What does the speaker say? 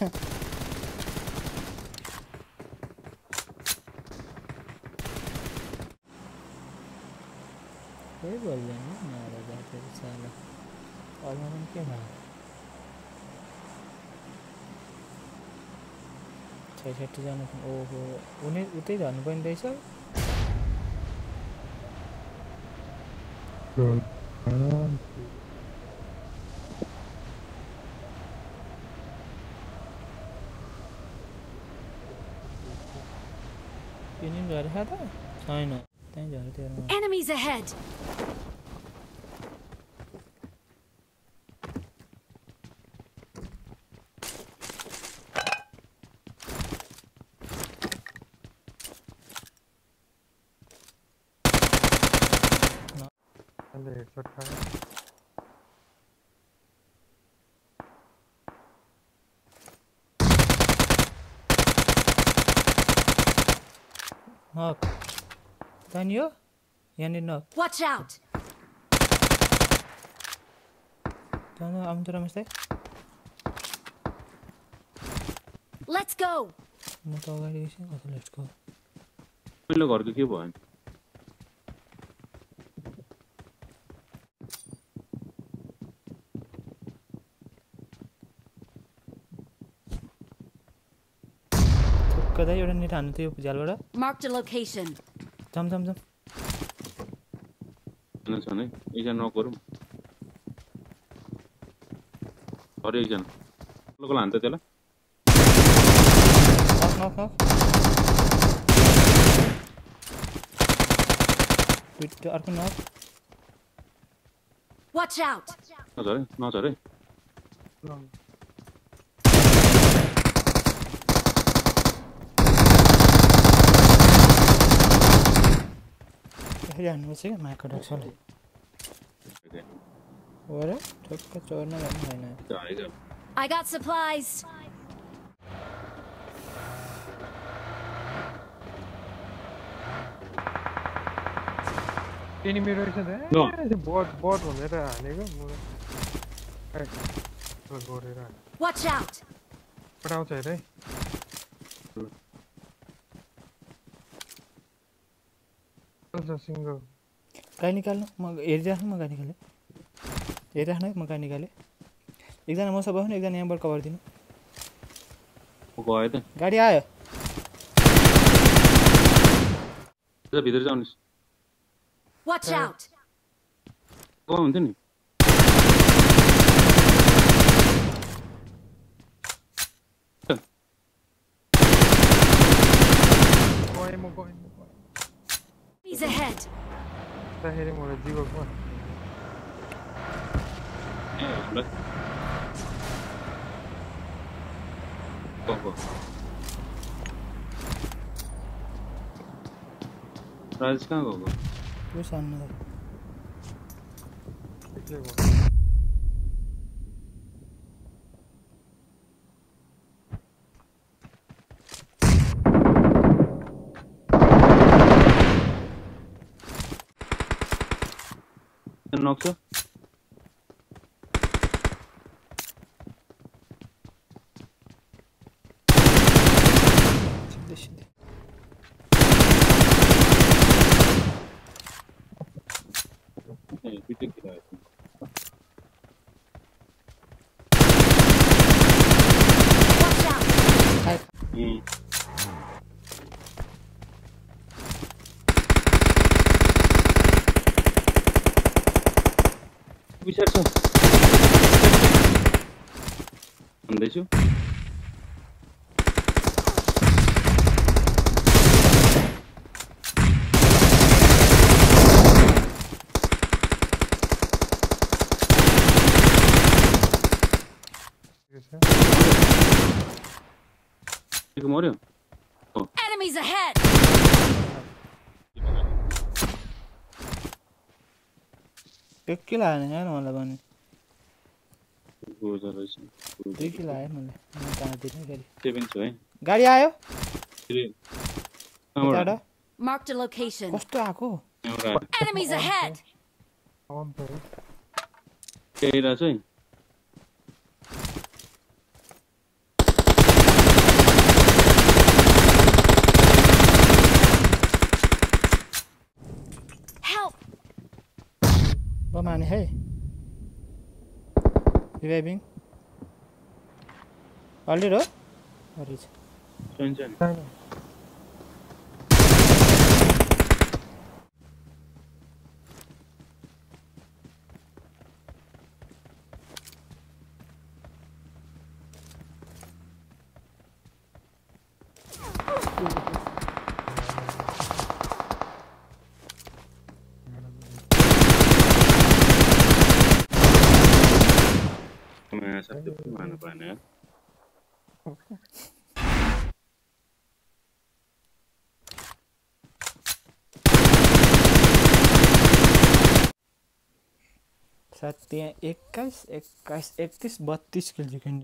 कोई बोल रहे हैं मारा जाते साला और हम क्या मारा 66 जना ओहो उनी उतै जानु पनि रहेछ किन झरेछ त छैन त्यही झरे तेरो Enemies ahead. Knock. Can you? Yan knock. Watch out. Tama am tura meste. Let's go. म त अगाडि एकछिन कता लेट्स गो पहिलो घरको के भयो कतै एउटा नेट हान्नु थियो झ्यालबाट Marked a location. जम जम जम छ नि एकजना नक गरौँ अरे एकजना लोकल हान्त त्यसलाई knock knock with अर्को knock Watch out. नझरे फेरि हान्नु चाहिँ माइको डक्सले ओरे ठक्क चोर्न भन्नु हैन झरेको I got supplies. enemy रहेछ No. त बट भनेर हानेको म गरेर Watch out. पठाउँछ हेरे सिंगल गाडी निकाल्नु म हेरिराख्नु म गाडी निकाले हेरिराख्नु म गाडी निकाले एकजना मसँग बस्नु एकजना यहाँबाट कभर दिनु गयो त गाडी आयो भित्र जाउनुस् Watch out. गयो हुन्थ्यो नि He's ahead. हेरे मलाई जीवकमा राजेश कहाँ गएको यो सान्नु नक छ सिधै सिधै पिटे खेलायो Watch out. विचार छ भन्दैछु मर्यो Enemies ahead. एक किलो हाने हैन मलाई पनि गोजा रहेछ 2 किलो आयो मलाई म कहाँ दिने फेरि 7 छ है गाडी आयो कहाँबाट टाढा Marked a location. कस्तो आको एउटा Enemies ahead. केही रहेछ है माने है रिभाइभिङ अलरेडी हो अरे छैन छैन छैन मैं सब तो माना पाना है साथ त्यहाँ 21 31 32 किल जिक्यो नि